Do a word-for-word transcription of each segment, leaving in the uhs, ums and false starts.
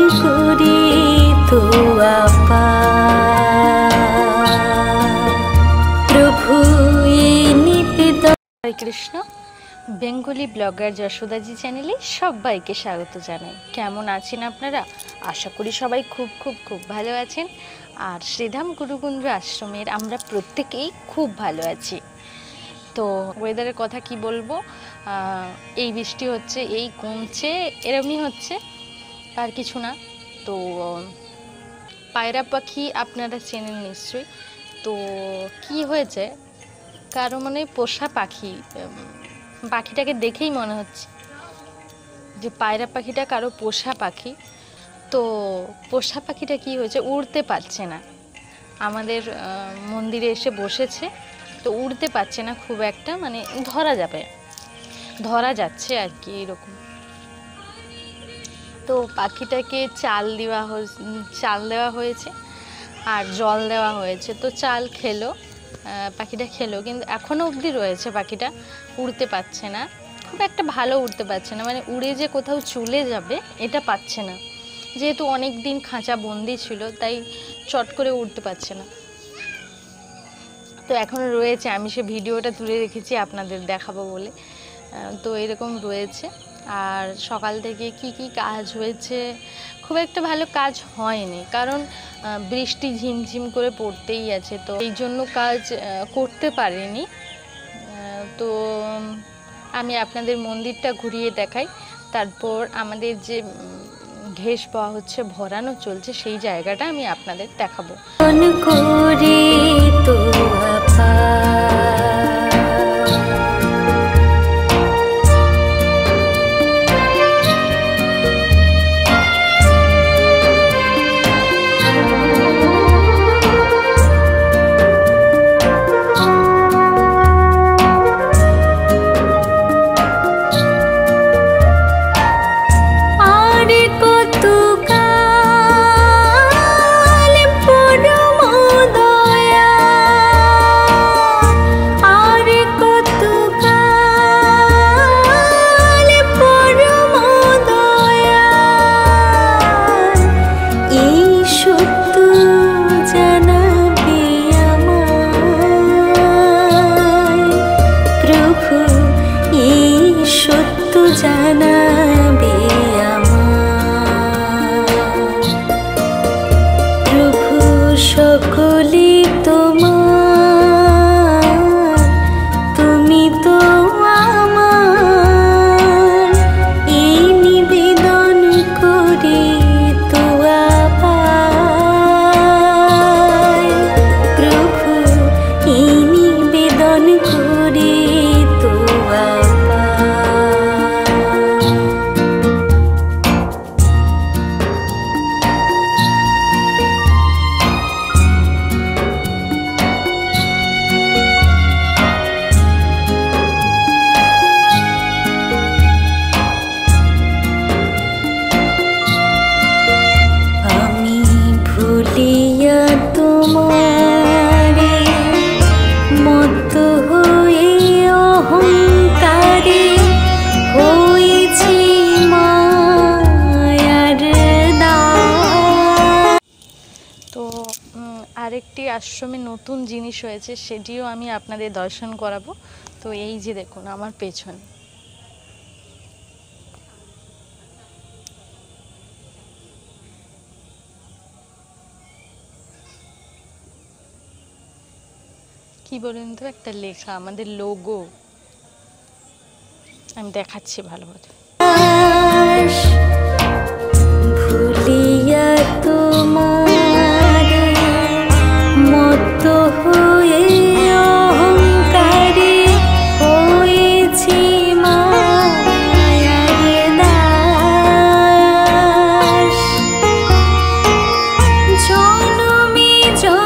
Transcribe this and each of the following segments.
করে তো আপা প্রভু নিবেদন। হরে কৃষ্ণ। বেঙ্গলি ব্লগার যশোদাজি চ্যানেলে সবাইকে স্বাগত জানাই। কেমন আছেন আপনারা? আশা করি সবাই খুব খুব খুব ভালো আছেন। আর শ্রীধাম গুরুকুঞ্জ আশ্রমের আমরা প্রত্যেকেই খুব ভালো আছি। তো ওয়েদারের কথা কি বলবো, এই বৃষ্টি হচ্ছে, এই কমছে, এরমই হচ্ছে, আর কিছু না। তো পায়রা পাখি আপনারা চেনেন নিশ্চয়ই। তো কি হয়েছে, কারো মানে পোষা পাখি, পাখিটাকে দেখেই মনে হচ্ছে যে পায়রা পাখিটা কারো পোষা পাখি। তো পোষা পাখিটা কি হয়েছে, উড়তে পারছে না। আমাদের মন্দিরে এসে বসেছে, তো উড়তে পারছে না খুব একটা, মানে ধরা যাবে ধরা যাচ্ছে আর কি এরকম। তো পাখিটাকে চাল দেওয়া চাল দেওয়া হয়েছে আর জল দেওয়া হয়েছে। তো চাল খেলো, পাখিটা খেলো, কিন্তু এখনও অবধি রয়েছে পাখিটা, উড়তে পারছে না, খুব একটা ভালো উড়তে পারছে না, মানে উড়ে যে কোথাও চলে যাবে এটা পাচ্ছে না। যেহেতু অনেক দিন খাঁচা বন্দি ছিল, তাই চট করে উড়তে পারছে না। তো এখনও রয়েছে, আমি সে ভিডিওটা তুলে রেখেছি আপনাদের দেখাবো বলে। তো এরকম রয়েছে। আর সকাল থেকে কি কি কাজ হয়েছে, খুব একটা ভালো কাজ হয়নি, কারণ বৃষ্টি ঝিমঝিম করে পড়তেই আছে, তো এই জন্য কাজ করতে পারিনি। তো আমি আপনাদের মন্দিরটা ঘুরিয়ে দেখাই, তারপর আমাদের যে ঘেষ পাওয়া হচ্ছে, ভরানো চলছে, সেই জায়গাটা আমি আপনাদের দেখাবো। আরেকটি আশ্রমে নতুন জিনিস হয়েছে, সেটিও আমি আপনাদের দর্শন করাবো। তো এই যে দেখুন আমার পেছনে, কি বলুন তো, একটা লেখা, আমাদের লোগো, আমি দেখাচ্ছি ভালোভাবে। ভুলিয়া তোমার মত হয়ে অহংকারে হয়েছি মায়ার দাস। জনমে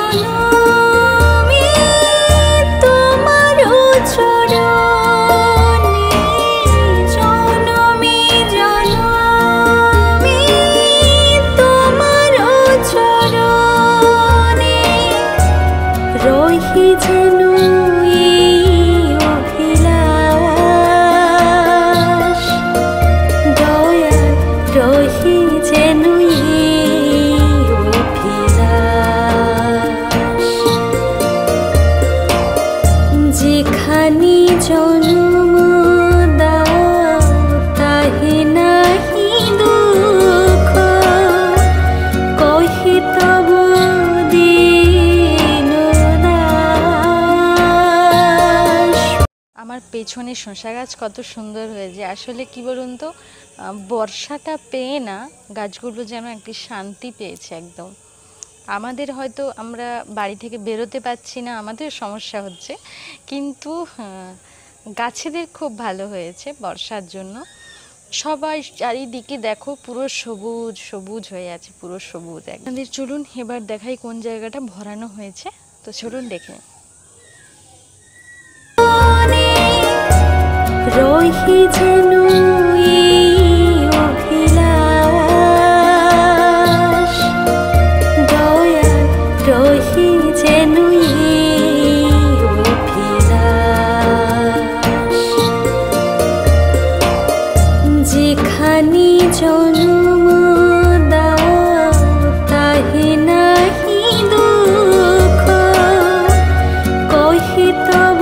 জনমে তোমার চরণে, জনমে জনমে পেছনে শসা গাছ কত সুন্দর হয়েছে। আসলে কি বলুন তো, বর্ষাটা পেয়ে না গাছগুলো যেন একটি শান্তি পেয়েছে একদম। আমাদের হয়তো আমরা বাড়ি থেকে বেরোতে পারছি না, আমাদের সমস্যা হচ্ছে, কিন্তু গাছেদের খুব ভালো হয়েছে বর্ষার জন্য। সবাই চারিদিকে দেখো পুরো সবুজ সবুজ হয়ে আছে, পুরো সবুজ। আপনাদের চলুন এবার দেখাই কোন জায়গাটা ভরানো হয়েছে, তো চলুন দেখে। রহি যেন অভিলাষ, দয়া রহি যেন অভিলাষ, যেখানে জন্ম দাও তাহে নাহি দুঃখ, কহে তব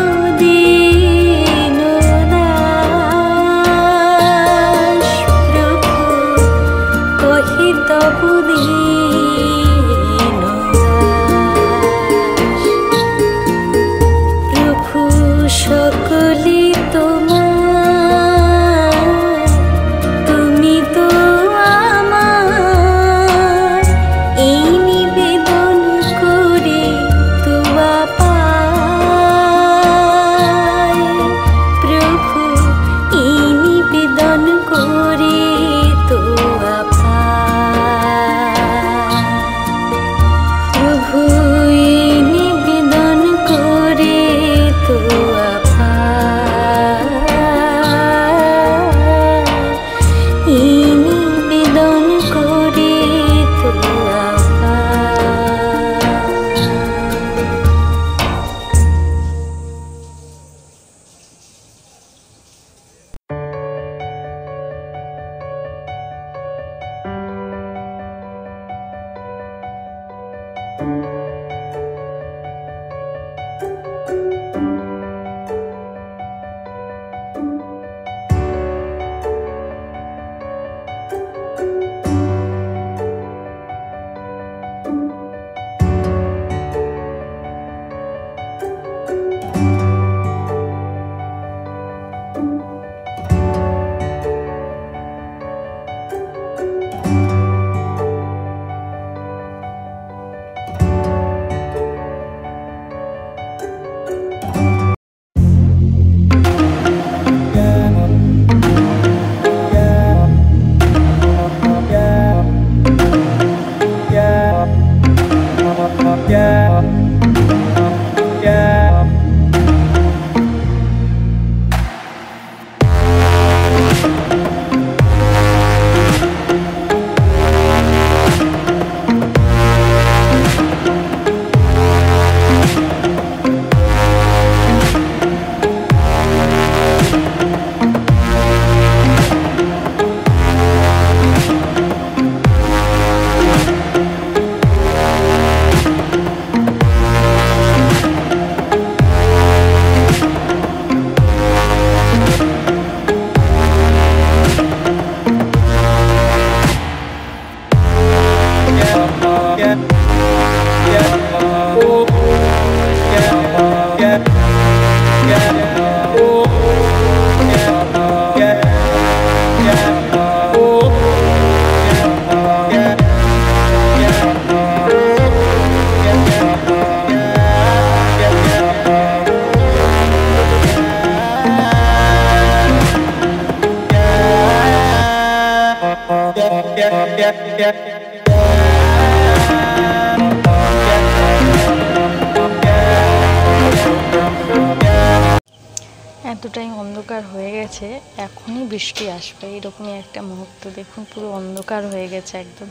এতটাই অন্ধকার হয়ে গেছে, এখনই বৃষ্টি আসবে এরকমই একটা মুহূর্ত। দেখুন পুরো অন্ধকার হয়ে গেছে একদম।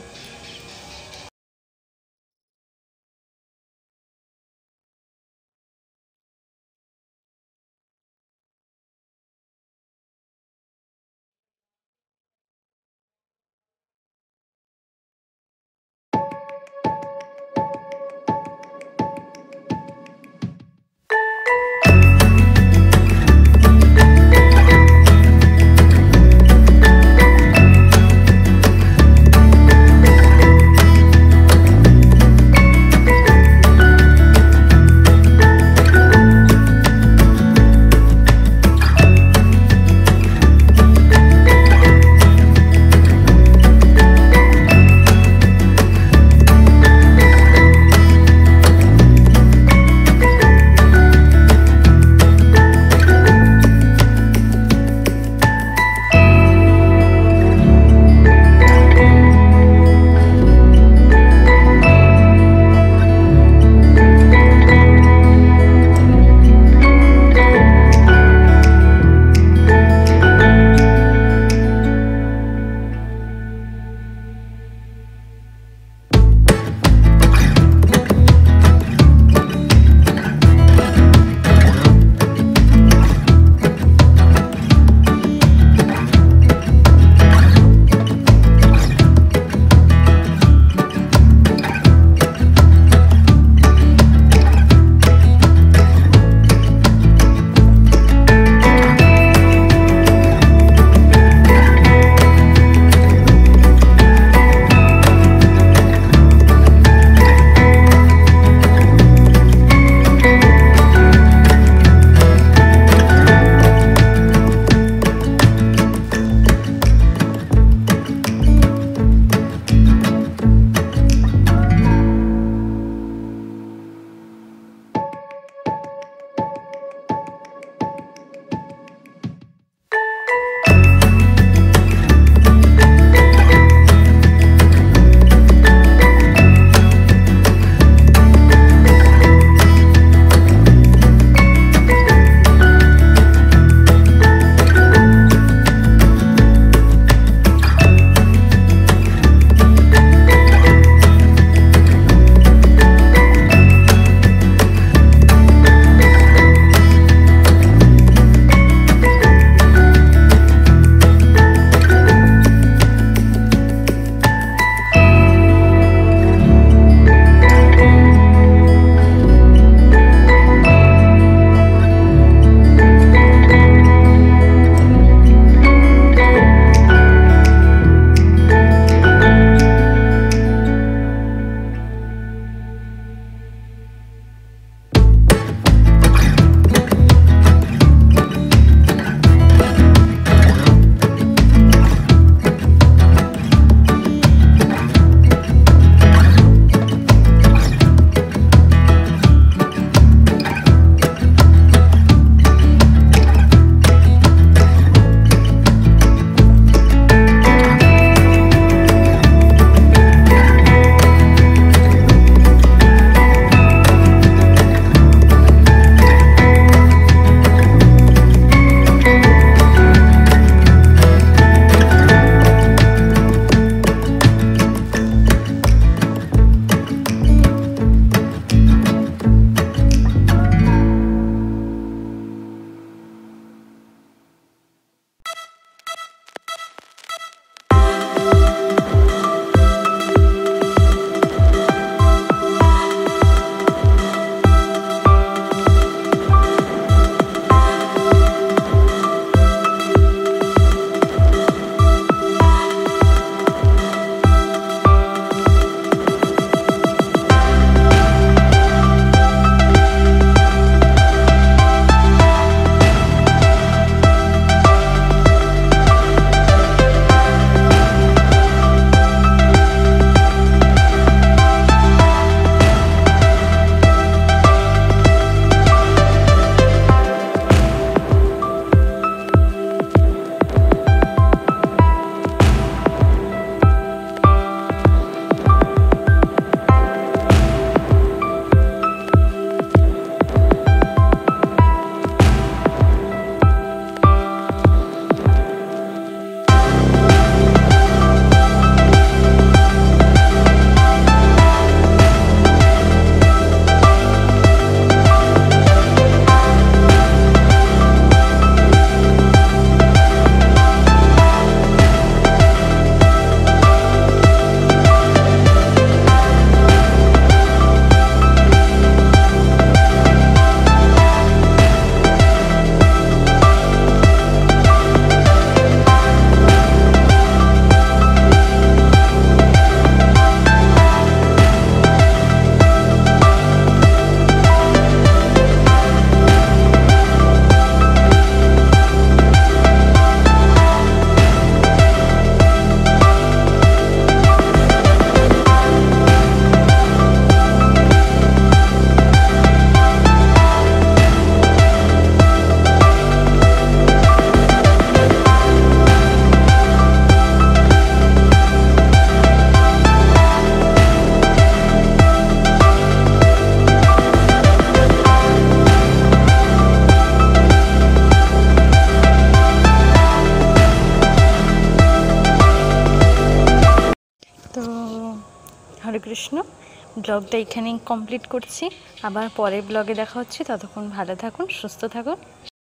হরে কৃষ্ণ। ব্লগটা এখানেই কমপ্লিট করছি, আবার পরের ব্লগে দেখা হচ্ছে। ততক্ষণ ভালো থাকুন, সুস্থ থাকুন।